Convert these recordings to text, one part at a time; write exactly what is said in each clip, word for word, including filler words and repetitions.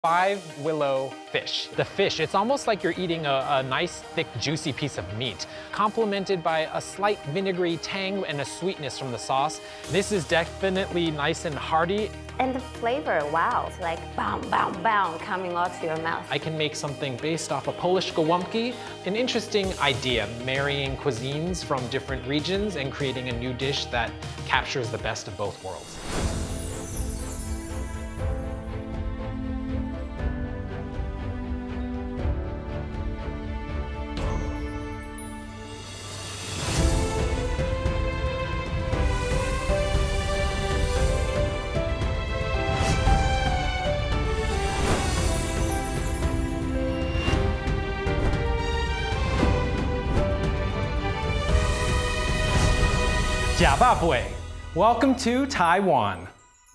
Five Willow Fish. The fish, it's almost like you're eating a, a nice, thick, juicy piece of meat, complemented by a slight vinegary tang and a sweetness from the sauce. This is definitely nice and hearty. And the flavor, wow, it's like boom, boom, boom, coming out to your mouth. I can make something based off of Polish gołąbki. An interesting idea, marrying cuisines from different regions and creating a new dish that captures the best of both worlds. Welcome to Taiwan.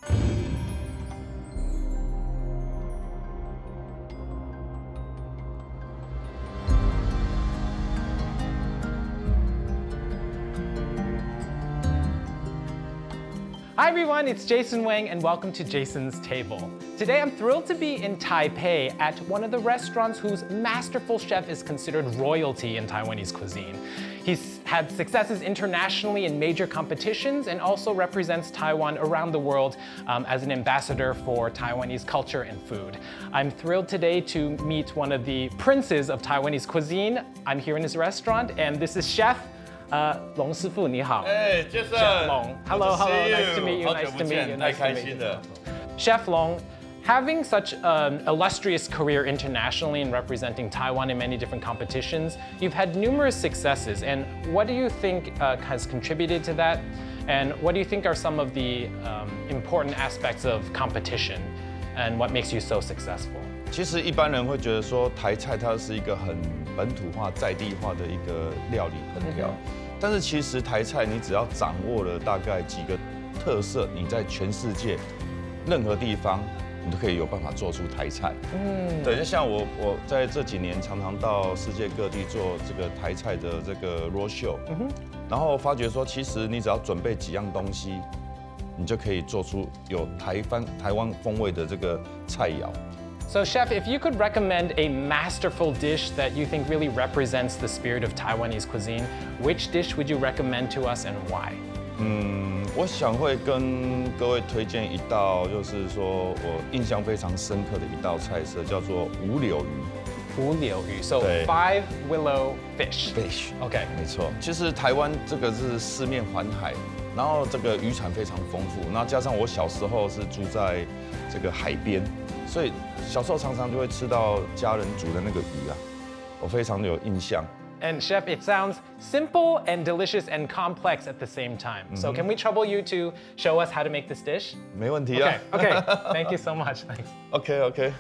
Hi everyone, it's Jason Wang and welcome to Jason's Table. Today I'm thrilled to be in Taipei at one of the restaurants whose masterful chef is considered royalty in Taiwanese cuisine. He's had successes internationally in major competitions and also represents Taiwan around the world um, as an ambassador for Taiwanese culture and food. I'm thrilled today to meet one of the princes of Taiwanese cuisine. I'm here in his restaurant and this is Chef Uh, Long 师傅你好。 哎 ，Jason。 Chef Long. Hello, hello. Nice to meet you. 好 Nice 久 to 不 meet 见， you. 太 Nice to 开 meet 心 you. 了。 Chef Long, having such an illustrious career internationally and representing Taiwan in many different competitions, you've had numerous successes. And what do you think uh, has contributed to that? And what do you think are some of the um, important aspects of competition and what makes you so successful? 其实一般人会觉得说台菜它是一个很本土化、在地化的一个料理烹调。 但是其实台菜，你只要掌握了大概几个特色，你在全世界任何地方，你都可以有办法做出台菜。嗯，对，就像我，我在这几年常常到世界各地做这个台菜的这个 roadshow， 嗯哼，然后发觉说，其实你只要准备几样东西，你就可以做出有台湾台湾风味的这个菜肴。 So Chef, if you could recommend a masterful dish that you think really represents the spirit of Taiwanese cuisine, which dish would you recommend to us and why? 嗯，我想会跟各位推荐一道，就是说我印象非常深刻的一道菜色，叫做五柳鱼。 五柳鱼 ，So Five Willow Fish. Fish. OK， 没错。其实台湾这个是四面环海，然后这个渔产非常丰富，然后加上我小时候是住在这个海边。 所以小时候常常就会吃到家人煮的那个鱼啊，我非常的有印象。 And Chef, it sounds simple and delicious and complex at the same time. Mm-hmm. So can we trouble you to show us how to make this dish? 没问题啊。 Okay, okay. Thank you so much. Thanks. OK OK。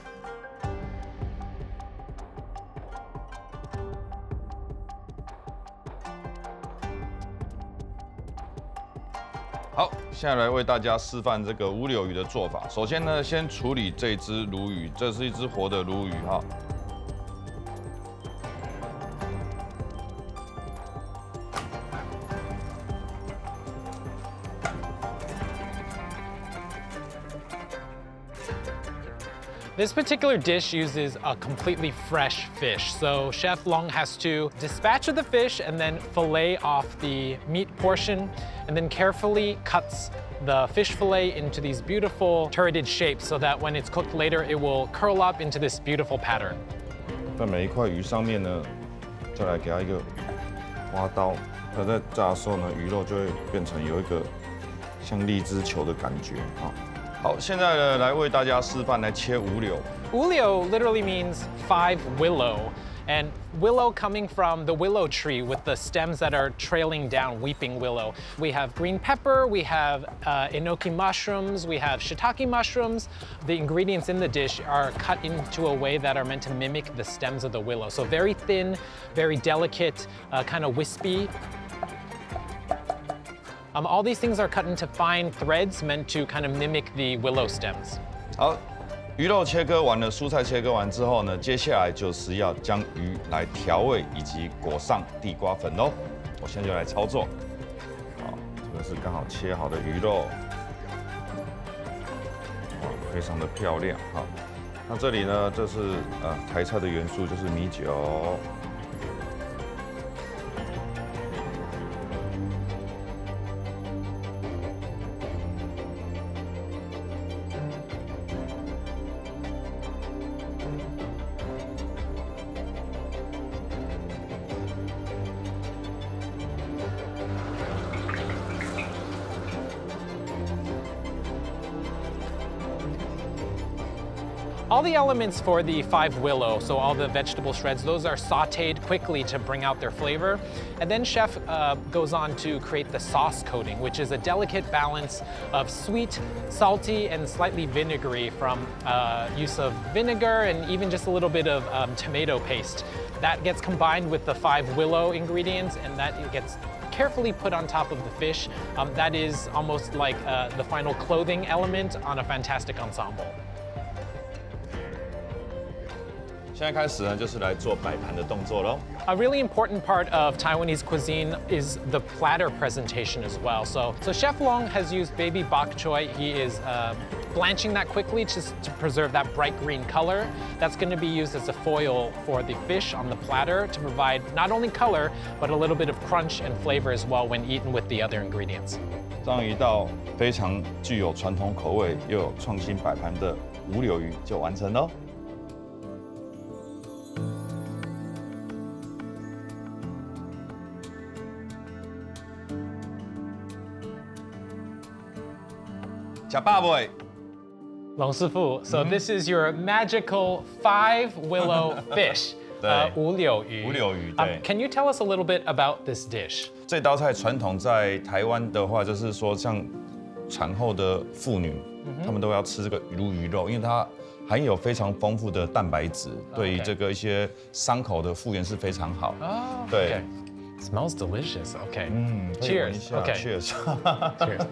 好，现在来为大家示范这个五柳鱼的做法。首先呢，先处理这只鲈鱼，这是一只活的鲈鱼哈。 This particular dish uses a completely fresh fish. So Chef Long has to dispatch of the fish and then fillet off the meat portion and then carefully cuts the fish fillet into these beautiful turreted shapes so that when it's cooked later, it will curl up into this beautiful pattern. 在每一块鱼上面呢，再来给它一个花刀，它在炸的时候呢，鱼肉就会变成有一个像荔枝球的感觉啊。 好，现在呢，来为大家示范来切五柳。 五柳 literally means five willow, and willow coming from the willow tree with the stems that are trailing down, weeping willow. We have green pepper, we have uh, enoki mushrooms, we have shiitake mushrooms. The ingredients in the dish are cut into a way that are meant to mimic the stems of the willow. So very thin, very delicate, uh, kind of wispy. Um, all these things are cut into fine threads meant to kind of mimic the willow stems. 好，鱼肉切割完了，蔬菜切割完之后呢，接下来就是要将鱼来调味以及裹上地瓜粉喽。我现在就来操作。好，这个是刚好切好的鱼肉，哇，非常的漂亮。好， 那这里呢，这是呃台菜的元素，就是米酒。 All the elements for the Five Willow, so all the vegetable shreds, those are sauteed quickly to bring out their flavor. And then chef uh, goes on to create the sauce coating, which is a delicate balance of sweet, salty, and slightly vinegary from uh, use of vinegar and even just a little bit of um, tomato paste. That gets combined with the Five Willow ingredients, and that gets carefully put on top of the fish. Um, that is almost like uh, the final clothing element on a fantastic ensemble. 现在开始呢，就是来做摆盘的动作喽。 A really important part of Taiwanese cuisine is the platter presentation as well. So, so Chef Long has used baby bok choy. He is uh, blanching that quickly just to preserve that bright green color. That's going to be used as a foil for the fish on the platter to provide not only color, but a little bit of crunch and flavor as well when eaten with the other ingredients. 这样一道非常具有传统口味又有创新摆盘的五柳鱼就完成喽。 吃饱未？ Long Sifu, so this is your magical Five Willow Fish. 对， 五柳鱼。 五柳鱼，对。 Can you tell us a little bit about this dish? 这道菜传统在台湾的话，就是说像产后的妇女，她们都要吃这个鱼露鱼肉，因为它含有非常丰富的蛋白质，对于这个一些伤口的复原是非常好。 Oh, 对。 okay. Smells delicious. Okay. 嗯 Cheers. Okay. Cheers. Cheers.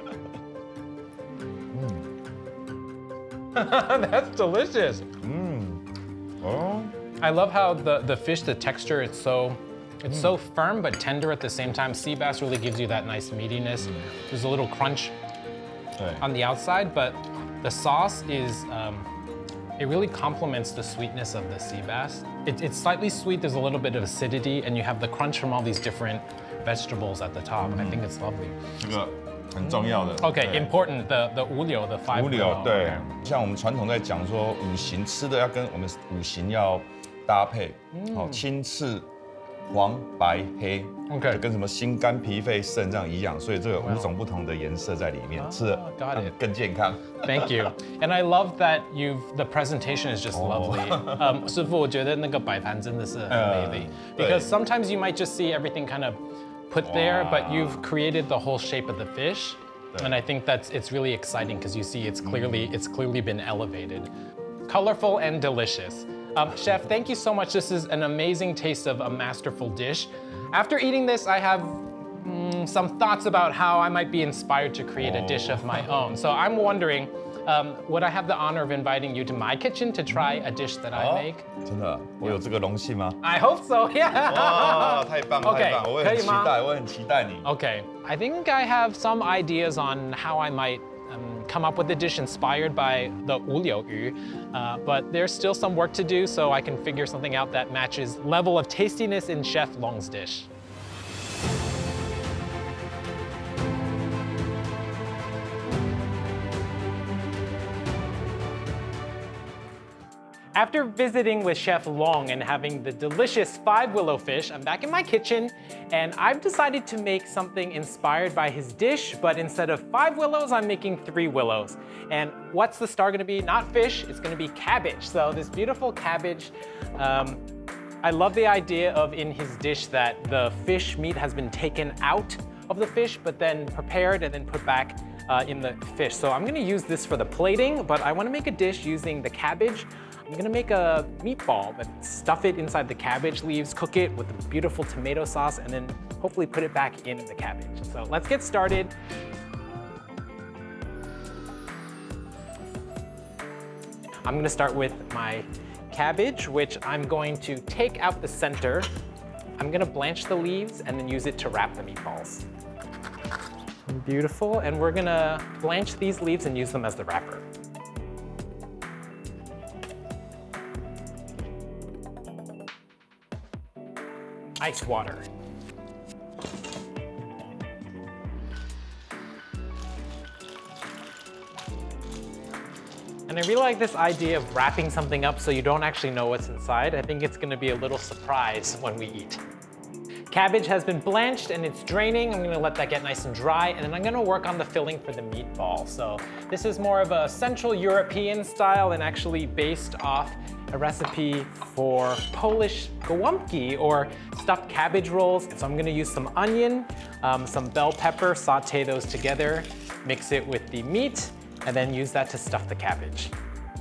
That's delicious. Mm. Oh. I love how the, the fish, the texture, it's so it's mm. so firm but tender at the same time. Sea bass really gives you that nice meatiness. Mm. There's a little crunch right. on the outside, but the sauce is, um, it really complements the sweetness of the sea bass. It, it's slightly sweet, there's a little bit of acidity, and you have the crunch from all these different vegetables at the top. Mm. I think it's lovely. 这个很重要的。 Okay, important. The the 五柳 the five. 五柳对，像我们传统在讲说五行吃的要跟我们五行要搭配，好青赤黄白黑， OK， 就跟什么心肝脾肺肾这样一样，所以这个五种不同的颜色在里面，吃的更健康。 Thank you, and I love that you've the presentation is just lovely. Um, 师傅，我觉得那个摆盘真的是很美丽，because sometimes you might just see everything kind of put there, but you've created the whole shape of the fish, and I think that's it's really exciting because you see it's clearly it's clearly been elevated, colorful and delicious. Um, Chef, thank you so much. This is an amazing taste of a masterful dish. After eating this, I have mm, some thoughts about how I might be inspired to create a dish of my own. So I'm wondering, um, would I have the honor of inviting you to my kitchen to try a dish that I make? 真的，我有这个荣幸吗 I hope so. Yeah. 哇，太棒太棒，我也很期待，我很期待你。 Okay, I think I have some ideas on how I might um, come up with a dish inspired by the 五柳鱼, uh, but there's still some work to do so I can figure something out that matches level of tastiness in Chef Long's dish. After visiting with Chef Long and having the delicious Five Willow Fish, I'm back in my kitchen and I've decided to make something inspired by his dish, but instead of five willows, I'm making three willows. And what's the star gonna be? Not fish, it's gonna be cabbage. So this beautiful cabbage, um, I love the idea of in his dish that the fish meat has been taken out of the fish, but then prepared and then put back uh, in the fish. So I'm gonna use this for the plating, but I wanna make a dish using the cabbage. I'm gonna make a meatball, but stuff it inside the cabbage leaves, cook it with a beautiful tomato sauce, and then hopefully put it back in the cabbage. So let's get started. I'm gonna start with my cabbage, which I'm going to take out the center. I'm gonna blanch the leaves and then use it to wrap the meatballs. Beautiful, and we're gonna blanch these leaves and use them as the wrapper. ice water. And I really like this idea of wrapping something up so you don't actually know what's inside. I think it's gonna be a little surprise when we eat. Cabbage has been blanched and it's draining. I'm gonna let that get nice and dry, and then I'm gonna work on the filling for the meatball. So this is more of a Central European style and actually based off a recipe for Polish gołąbki, or stuffed cabbage rolls. So I'm gonna use some onion, um, some bell pepper, saute those together, mix it with the meat, and then use that to stuff the cabbage.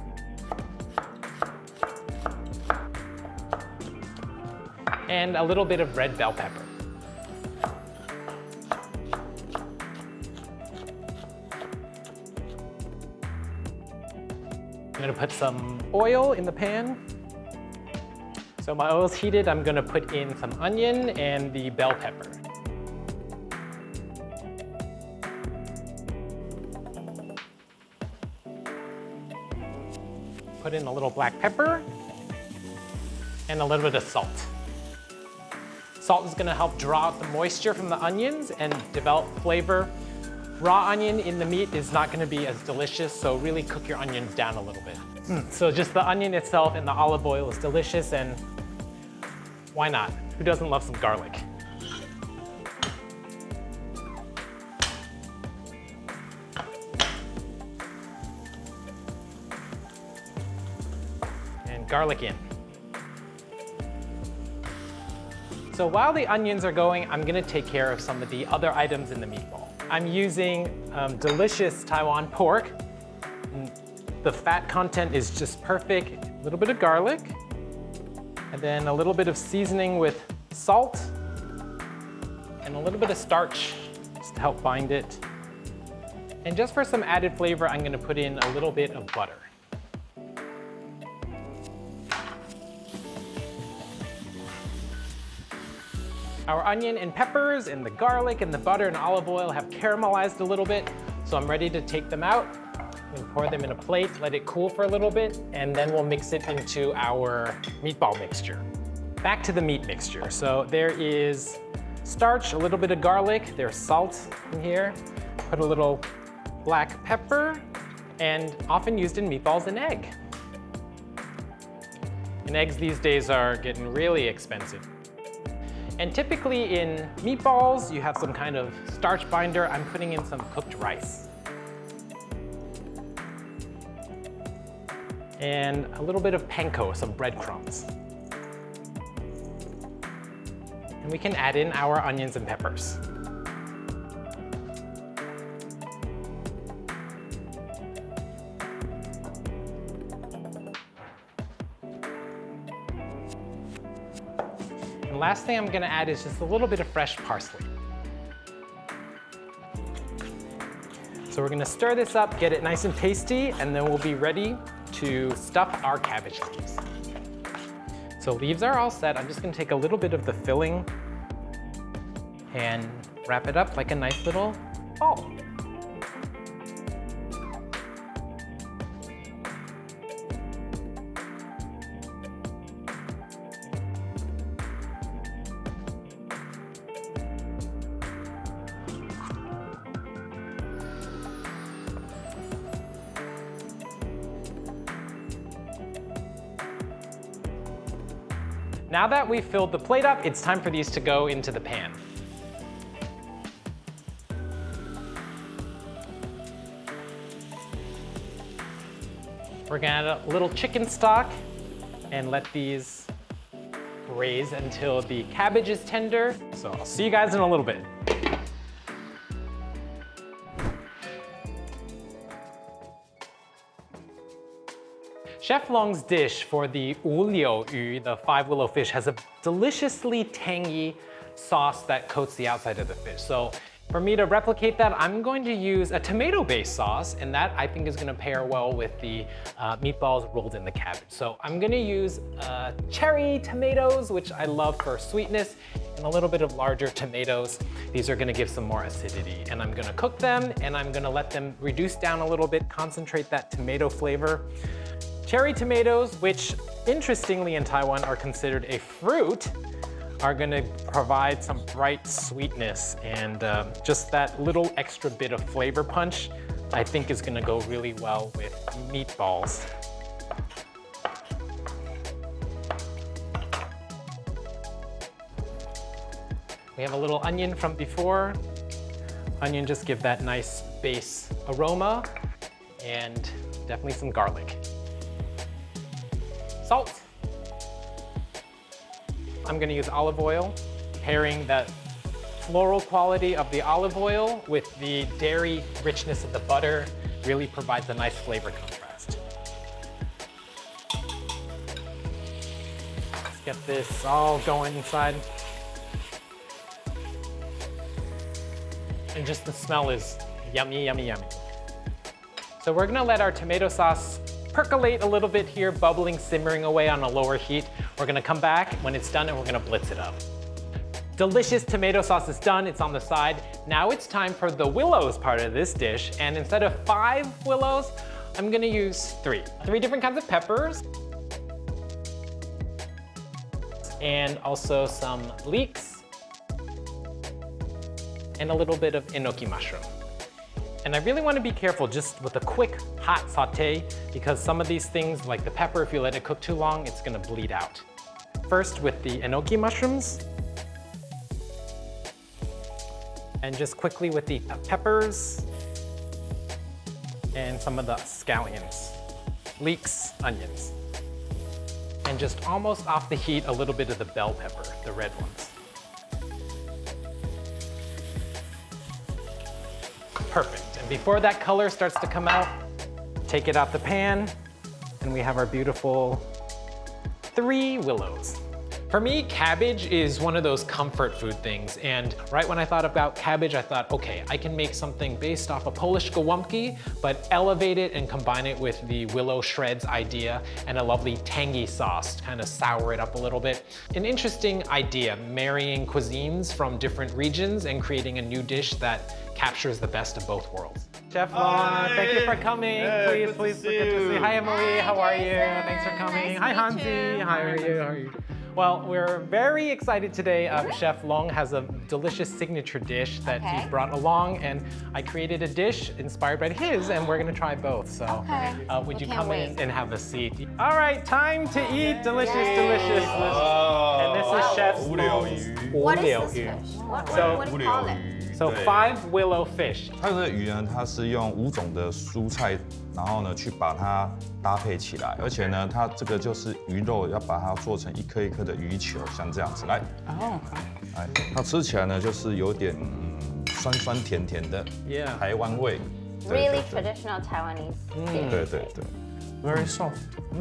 And a little bit of red bell pepper. I'm gonna put some oil in the pan. So my oil's heated, I'm gonna put in some onion and the bell pepper. Put in a little black pepper and a little bit of salt. Salt is gonna help draw out the moisture from the onions and develop flavor. Raw onion in the meat is not gonna be as delicious, so really cook your onions down a little bit. Mm. So just the onion itself and the olive oil is delicious, and why not? Who doesn't love some garlic? Garlic in. So while the onions are going, I'm gonna take care of some of the other items in the meatball. I'm using um, delicious Taiwan pork. The fat content is just perfect. A little bit of garlic, and then a little bit of seasoning with salt, and a little bit of starch just to help bind it. And just for some added flavor, I'm gonna put in a little bit of butter. Our onion and peppers and the garlic and the butter and olive oil have caramelized a little bit, so I'm ready to take them out and pour them in a plate, let it cool for a little bit, and then we'll mix it into our meatball mixture. Back to the meat mixture. So there is starch, a little bit of garlic, there's salt in here, put a little black pepper, and often used in meatballs, an egg. And eggs these days are getting really expensive. And typically in meatballs, you have some kind of starch binder. I'm putting in some cooked rice. And a little bit of panko, some breadcrumbs. And we can add in our onions and peppers. And last thing I'm gonna add is just a little bit of fresh parsley. So we're gonna stir this up, get it nice and tasty, and then we'll be ready to stuff our cabbage leaves. So leaves are all set. I'm just gonna take a little bit of the filling and wrap it up like a nice little ball. Now that we've filled the plate up, it's time for these to go into the pan. We're gonna add a little chicken stock and let these braise until the cabbage is tender. So I'll see you guys in a little bit. Chef Long's dish for the wu liu yu, the five willow fish, has a deliciously tangy sauce that coats the outside of the fish. So for me to replicate that, I'm going to use a tomato-based sauce, and that I think is gonna pair well with the uh, meatballs rolled in the cabbage. So I'm gonna use uh, cherry tomatoes, which I love for sweetness, and a little bit of larger tomatoes. These are gonna give some more acidity. And I'm gonna cook them, and I'm gonna let them reduce down a little bit, concentrate that tomato flavor. Cherry tomatoes, which interestingly in Taiwan are considered a fruit, are gonna provide some bright sweetness, and uh, just that little extra bit of flavor punch I think is gonna go really well with meatballs. We have a little onion from before. Onion just give that nice base aroma, and definitely some garlic. Salt. I'm gonna use olive oil, pairing that floral quality of the olive oil with the dairy richness of the butter really provides a nice flavor contrast. Let's get this all going inside. And just the smell is yummy, yummy, yummy. So we're gonna let our tomato sauce percolate a little bit here, bubbling, simmering away on a lower heat. We're gonna come back when it's done and we're gonna blitz it up. Delicious tomato sauce is done, it's on the side. Now it's time for the willows part of this dish, and instead of five willows, I'm gonna use three. Three different kinds of peppers, and also some leeks, and a little bit of enoki mushroom. And I really want to be careful just with a quick hot saute, because some of these things, like the pepper, if you let it cook too long, it's gonna bleed out. First with the enoki mushrooms, and just quickly with the peppers, and some of the scallions, leeks, onions. And just almost off the heat, a little bit of the bell pepper, the red ones. Perfect, and before that color starts to come out, take it out the pan, and we have our beautiful three willows. For me, cabbage is one of those comfort food things, and right when I thought about cabbage, I thought, okay, I can make something based off a Polish gołąbki, but elevate it and combine it with the willow shreds idea and a lovely tangy sauce to kind of sour it up a little bit. An interesting idea, marrying cuisines from different regions and creating a new dish that captures the best of both worlds. Chef Long, thank you for coming. Hey, please, please, good to good to see see. you. Hi, Emily, how are you? Jason. Thanks for coming. Nice Hi, to meet Hansi. you. Hi, how are you? How are you? Well, we're very excited today. Uh, Chef Long has a delicious signature dish that Okay. he's brought along, and I created a dish inspired by his, and we're gonna try both. So, Okay. uh, would We you can't come in wait. and have a seat? All right, time to eat. Delicious, Yay. delicious, delicious. And this is Chef Long's 无聊鱼。 What is this fish? What, So- what do you call it? So Five Willow Fish. 它的鱼呢，它是用五种的蔬菜，然后呢去把它搭配起来，而且呢，它这个就是鱼肉，要把它做成一颗一颗的鱼球，像这样子来。 哦， 哎，它吃起来呢，就是有点嗯酸酸甜甜的 Yeah. 台湾味。对 Really 对对 traditional Taiwanese 对 dish. 对对对。 very soft.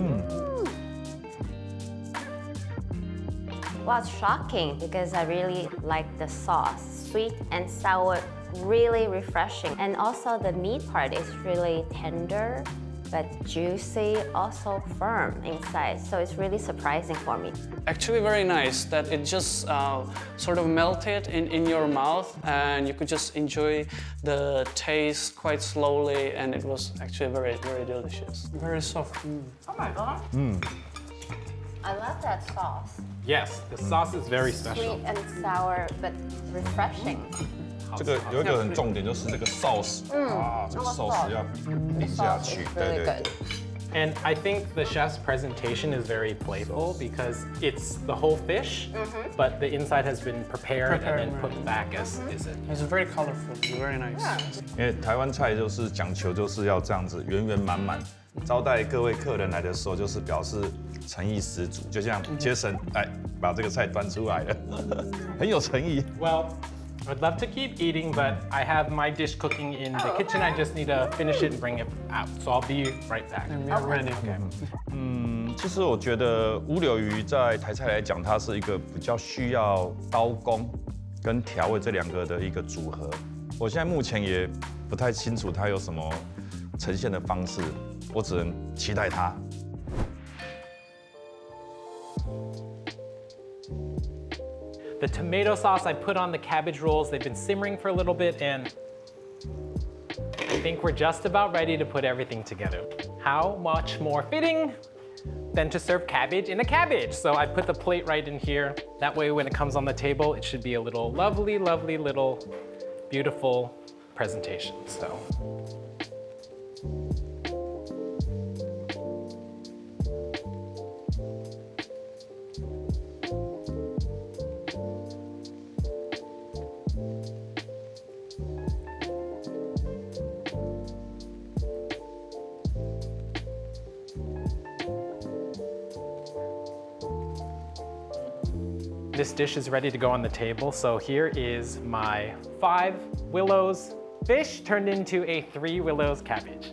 Well, it's shocking because I really like the sauce. Sweet and sour, really refreshing. And also the meat part is really tender, but juicy, also firm inside. So it's really surprising for me. Actually very nice that it just uh, sort of melted in, in your mouth and you could just enjoy the taste quite slowly, and it was actually very, very delicious. Very soft. Mm. Oh my God. I love that sauce. Yes, the sauce is very Sweet special. and sour, but refreshing. 这个有一个很重点，就是这个 sauce 啊，这个 sauce 要淋下 Sauce 去 is， 对 really 对 good. 对。 And I think the chef's presentation is very playful because it's the whole fish, but the inside has been prepared, Prepared, and then put right. back as is it. It's very colorful, very nice. 因为台湾菜就是讲求就是要这样子圆圆满满，招待各位客人来的时候就是表示诚意十足，就像杰森哎把这个菜端出来了，很有诚意。 Well, I'd love to keep eating, but I have my dish cooking in the kitchen. I just need to finish it and bring it out. So I'll be right back. And we are ready. Okay. 嗯，其实我觉得乌柳鱼在台菜来讲，它是一个比较需要刀工跟调味这两个的一个组合。我现在目前也不太清楚它有什么呈现的方式，我只能期待它。 The tomato sauce I put on the cabbage rolls, they've been simmering for a little bit, and I think we're just about ready to put everything together. How much more fitting than to serve cabbage in a cabbage. So I put the plate right in here. That way when it comes on the table, it should be a little lovely, lovely little beautiful presentation. So. This dish is ready to go on the table, so here is my five willows fish turned into a three willows cabbage.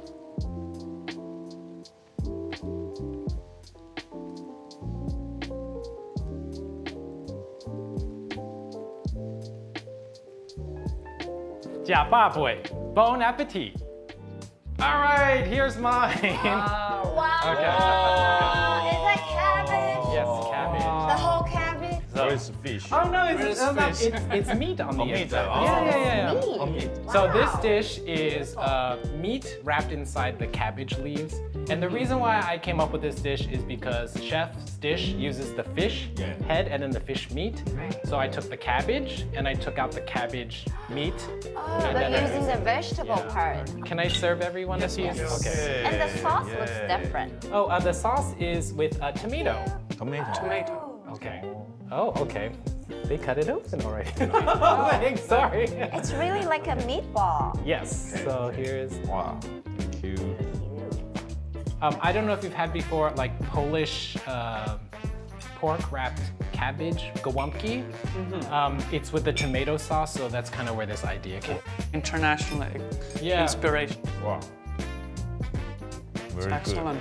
Jia ba bui, bon appetit. All right, here's mine. Wow. Okay. Wow. Is that cabbage? Yes, cabbage. The whole cabbage? So it's fish. Oh no, it's, Where's uh, no, fish? it's, it's meat on the Oh, meat, inside. oh. Yeah, yeah, yeah. yeah. Meat. Oh, meat. So this Wow. dish is uh, meat wrapped inside the cabbage leaves. And the reason why I came up with this dish is because chef's dish uses the fish Yeah. head and then the fish meat. So I took the cabbage and I took out the cabbage meat. Oh, And but then I- using the vegetable Yeah. part. Can I serve everyone a piece? Okay. And the sauce looks different. Oh, uh, the sauce is with uh, tomato. Tomato. Tomato. Okay. Oh, okay. They cut it open already. Oh, thanks, sorry. It's really like a meatball. Yes, so here's, Wow. Cute. um, I don't know if you've had before, like Polish uh, pork wrapped cabbage, gołąbki. Um, it's with the tomato sauce, so that's kind of where this idea came. International Yeah. inspiration. Wow. Very good. Excellent.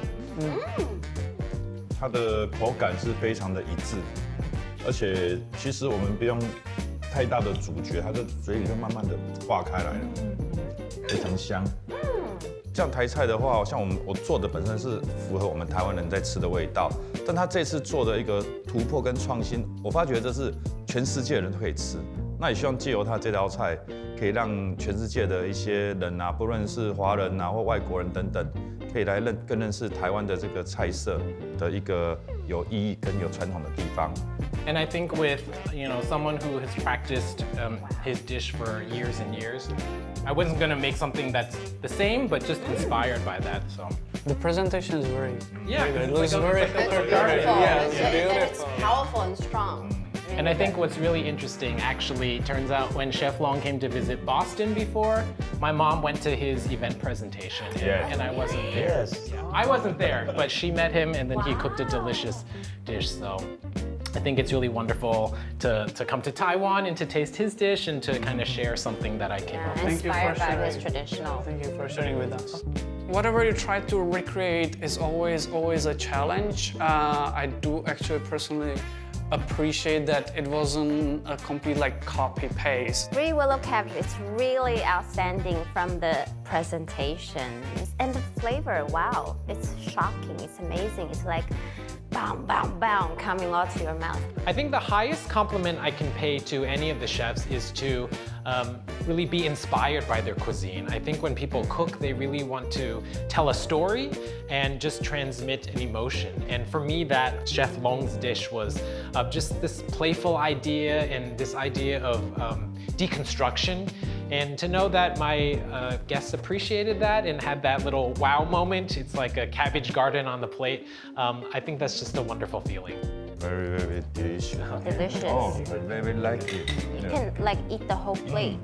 它的口感是非常的一致，而且其实我们不用太大的咀嚼，它的嘴里就慢慢的化开来了，非常香。像台菜的话，像我们我做的本身是符合我们台湾人在吃的味道，但他这次做的一个突破跟创新，我发觉这是全世界人都可以吃。那也希望借由他这道菜，可以让全世界的一些人啊，不论是华人啊或外国人等等，可以来认更认识台湾的这个菜色的一个有意义跟有传统的地方。 And I think with, you know, someone who has practiced um, his dish for years and years, I wasn't gonna make something that's the same, but just inspired by that, so. The presentation is very, Yeah, very good. It it's looks like a- very, it's like a very, garden. very, Beautiful. yeah, It's, yeah, it's beautiful. powerful and strong. And I think what's really interesting, actually, turns out when Chef Long came to visit Boston before, my mom went to his event presentation, and, Yeah. and I wasn't there. Yes. Yeah, I wasn't there, but she met him, and then he cooked a delicious dish, so. I think it's really wonderful to, to come to Taiwan and to taste his dish and to kind of share something that I came Yeah, up with. Thank you for inspired by sharing. his traditional. Thank you for sharing with us. Whatever you try to recreate is always, always a challenge. Uh, I do actually personally appreciate that it wasn't a complete like copy paste. Three willow cabbage is really outstanding from the presentation and the flavor. Wow, it's shocking. It's amazing. It's like boom, boom, boom coming out to your mouth. I think the highest compliment I can pay to any of the chefs is to um, really be inspired by their cuisine. I think when people cook, they really want to tell a story and just transmit an emotion. And for me, that Chef Long's dish was uh, just this playful idea and this idea of um, deconstruction. And to know that my uh, guests appreciated that and had that little wow moment, it's like a cabbage garden on the plate. Um, I think that's just a wonderful feeling. Very very delicious. Delicious. Oh, I very like it. You can like eat the whole plate.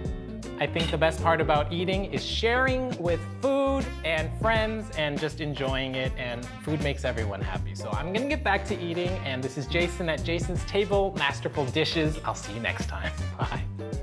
I think the best part about eating is sharing with food and friends and just enjoying it, and food makes everyone happy. So I'm gonna get back to eating, and this is Jason at Jason's Table, Masterful Dishes. I'll see you next time. Bye.